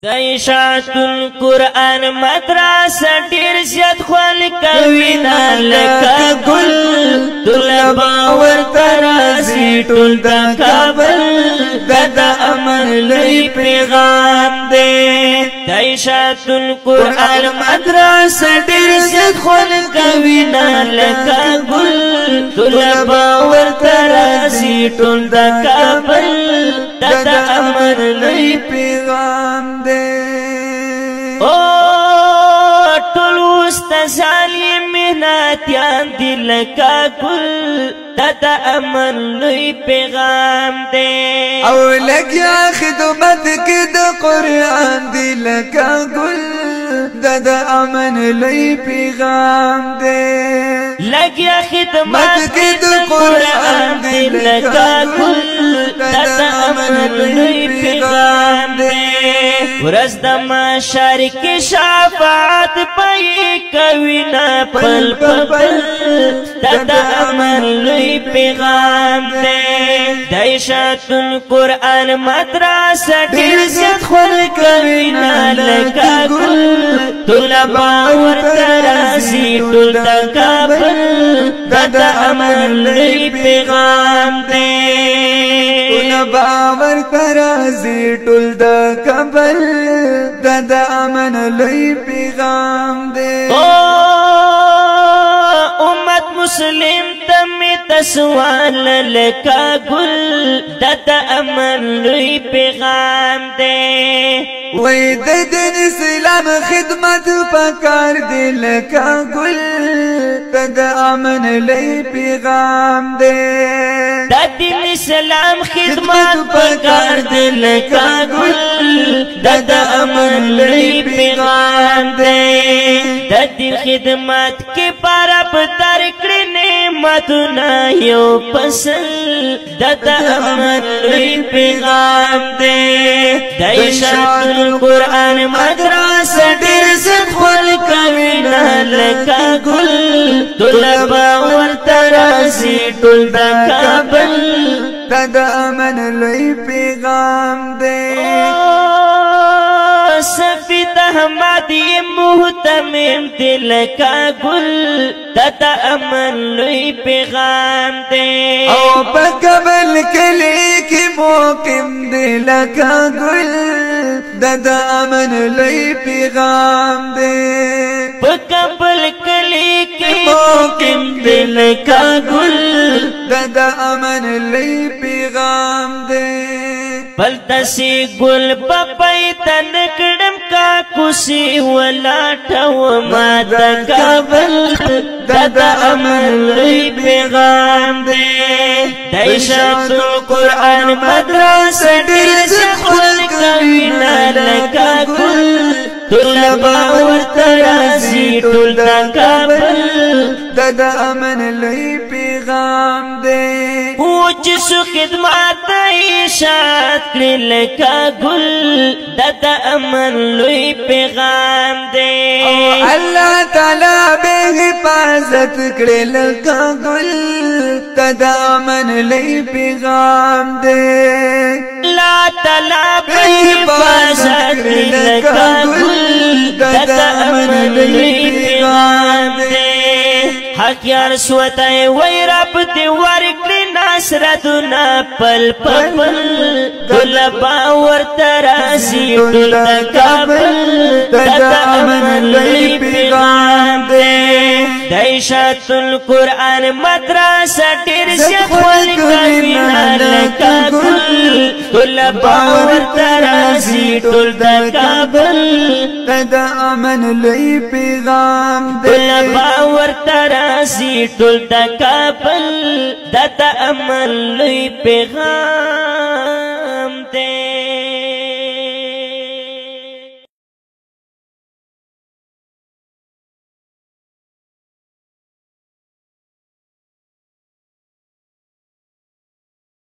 اشاعت القرآن مدرسه ډیر زیات خوال کوي نه لکه ګل طلبا ورته راځي ټول د کابل د امن لوی پیغام دی اشاعت القرآن مدرسه ډیر زیات خوال کوي نه لکه ګل طلبا ورته راځي ټول د کابل د امن لوی پیغام دی ټول استادان محنتیان دي لکه ګل د امن لوی پیغام دی او لګیا خدمت کې د قرآن دی لکه ګل د امن لوی پیغام دی لګیا خدمت کې د قرآن دی لکه ګل د امن لوی پیغام دی ورځ د محشر کې شفاعت پای کوي نه پل پل د امن لوی پیغام دی د اشاعت القرآن مدرسه ډیر زیات خوال کوي نه لکه ګل طلبا ورته راځي ټول د کابل د امن لوی پیغام دی طلبا ورته راځي ټول د کابل د امن لوی پیغام دی امت مسلم تمی تسوال لکه ګل د امن لوی پیغام دی وای د دین اسلام خدمت پکار دی لکه ګل د امن لوی پیغام دی د دین اسلام خدمت پکار دی لکه ګل د امن لوی پیغام دی د دین خدمت کې پاره پتر کړي نعمتونه یو پسل د امن لوی پیغام دی د اشاعت القرآن مدرسه ډیر زیات خوال کوي نه لکه ګل طلبا ورته راځي ټول د کابل د امن لوی پیغام دی سفید احمدی محتمم دی لکه ګل د امن لوی پیغام دی او په کابل کلی کې موقم دی لکه ګل د امن لوی پیغام دی په کابل کلی کې موقم دی لکه ګل د امن لوی پیغام دی بلتسی گل پپای تنکڑم کا کسی ولاٹو ما دا کابل دا امن لوی پیغام دے دا اشاعت القرآن مدرسه ډیر زیات خوال کوي نه لکه ګل طلبا ورته راځي ټول د کابل د امن لوی پیغام دی چې سو خدمت اشاعت کړي لکه ګل د امن لوی پیغام دی او الله تعالی به حفاظت کړي لکه ګل د امن لوی پیغام دی الله تعالی به حفاظت کړي لکه ګل د امن لوی پیغام دی حق یار سوتای وای رب دی ورکړي نصرتنا پل پل طلبا ورته راځي ټول د کابل د امن لوی پیغام دی د اشاعت القرآن مدرسه ډیر زیات خوال کوي نه لکه ګل طلبا ورته راځي ټول د کابل د امن لوی پیغام دی طلبا ورته راځي ټول د کابل د امن لوی پیغام